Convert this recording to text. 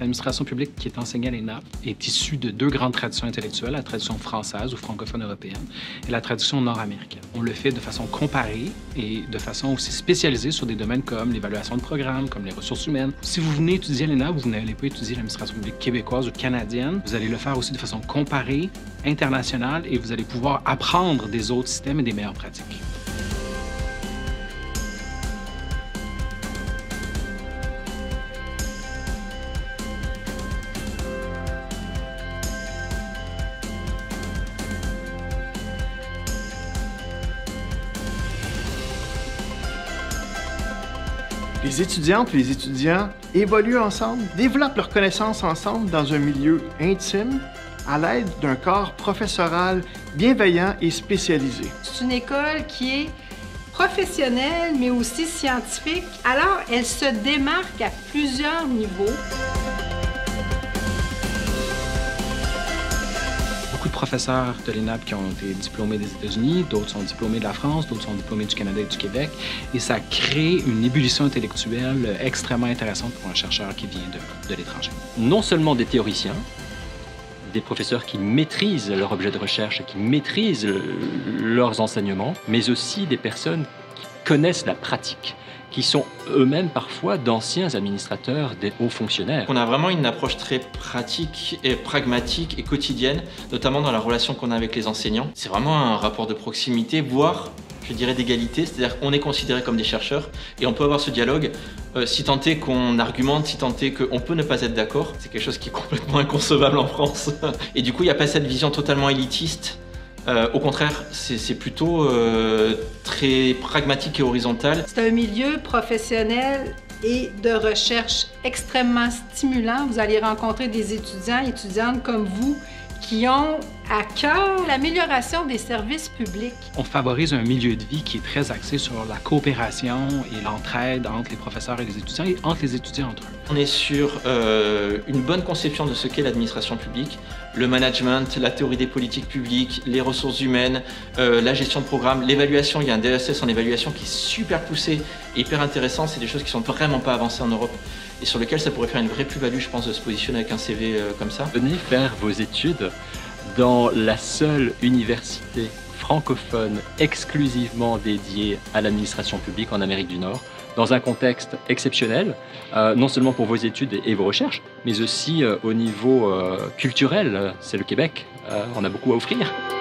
L'administration publique qui est enseignée à l'ENAP est issue de deux grandes traditions intellectuelles, la tradition française ou francophone européenne et la tradition nord-américaine. On le fait de façon comparée et de façon aussi spécialisée sur des domaines comme l'évaluation de programmes, comme les ressources humaines. Si vous venez étudier à l'ENAP, vous n'allez pas étudier l'administration publique québécoise ou canadienne. Vous allez le faire aussi de façon comparée, internationale, et vous allez pouvoir apprendre des autres systèmes et des meilleures pratiques. Les étudiantes et les étudiants évoluent ensemble, développent leurs connaissances ensemble dans un milieu intime à l'aide d'un corps professoral bienveillant et spécialisé. C'est une école qui est professionnelle, mais aussi scientifique. Alors, elle se démarque à plusieurs niveaux. Beaucoup de professeurs de l'ENAP qui ont été diplômés des États-Unis, d'autres sont diplômés de la France, d'autres sont diplômés du Canada et du Québec. Et ça crée une ébullition intellectuelle extrêmement intéressante pour un chercheur qui vient de l'étranger. Non seulement des théoriciens, des professeurs qui maîtrisent leur objet de recherche, qui maîtrisent leurs enseignements, mais aussi des personnes qui connaissent la pratique, qui sont eux-mêmes parfois d'anciens administrateurs, des hauts fonctionnaires. On a vraiment une approche très pratique et pragmatique et quotidienne, notamment dans la relation qu'on a avec les enseignants. C'est vraiment un rapport de proximité, voire, je dirais, d'égalité, c'est-à-dire qu'on est considérés comme des chercheurs et on peut avoir ce dialogue, si tant est qu'on argumente, si tant est qu'on peut ne pas être d'accord. C'est quelque chose qui est complètement inconcevable en France. Et du coup, il n'y a pas cette vision totalement élitiste. Au contraire, c'est plutôt très pragmatique et horizontal. C'est un milieu professionnel et de recherche extrêmement stimulant. Vous allez rencontrer des étudiants et étudiantes comme vous qui ont à cœur l'amélioration des services publics. On favorise un milieu de vie qui est très axé sur la coopération et l'entraide entre les professeurs et les étudiants et entre les étudiants entre eux. On est sur une bonne conception de ce qu'est l'administration publique, le management, la théorie des politiques publiques, les ressources humaines, la gestion de programme, l'évaluation. Il y a un DSS en évaluation qui est super poussé et hyper intéressant. C'est des choses qui sont vraiment pas avancées en Europe et sur lesquelles ça pourrait faire une vraie plus-value, je pense, de se positionner avec un CV comme ça. Venez faire vos études dans la seule université francophone exclusivement dédiée à l'administration publique en Amérique du Nord, dans un contexte exceptionnel, non seulement pour vos études et vos recherches, mais aussi au niveau culturel. C'est le Québec, on a beaucoup à offrir.